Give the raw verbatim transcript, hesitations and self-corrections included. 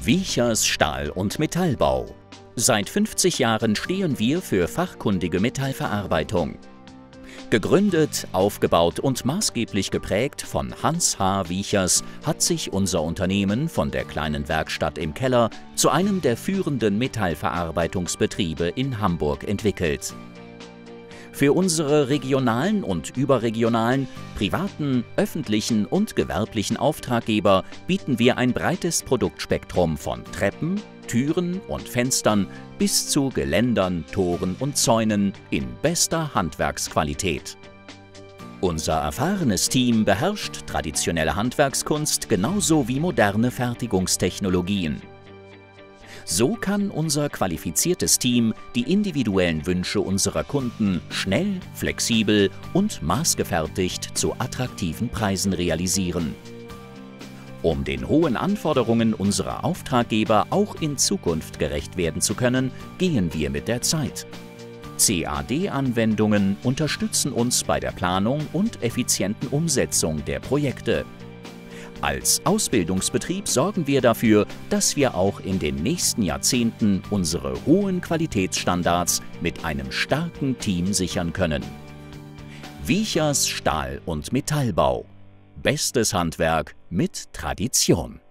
Wiechers Stahl- und Metallbau. Seit fünfzig Jahren stehen wir für fachkundige Metallverarbeitung. Gegründet, aufgebaut und maßgeblich geprägt von Hans H. Wiechers hat sich unser Unternehmen von der kleinen Werkstatt im Keller zu einem der führenden Metallverarbeitungsbetriebe in Hamburg entwickelt. Für unsere regionalen und überregionalen, privaten, öffentlichen und gewerblichen Auftraggeber bieten wir ein breites Produktspektrum von Treppen, Türen und Fenstern bis zu Geländern, Toren und Zäunen in bester Handwerksqualität. Unser erfahrenes Team beherrscht traditionelle Handwerkskunst genauso wie moderne Fertigungstechnologien. So kann unser qualifiziertes Team die individuellen Wünsche unserer Kunden schnell, flexibel und maßgefertigt zu attraktiven Preisen realisieren. Um den hohen Anforderungen unserer Auftraggeber auch in Zukunft gerecht werden zu können, gehen wir mit der Zeit. C A D-Anwendungen unterstützen uns bei der Planung und effizienten Umsetzung der Projekte. Als Ausbildungsbetrieb sorgen wir dafür, dass wir auch in den nächsten Jahrzehnten unsere hohen Qualitätsstandards mit einem starken Team sichern können. Wiechers Stahl- und Metallbau. Bestes Handwerk mit Tradition.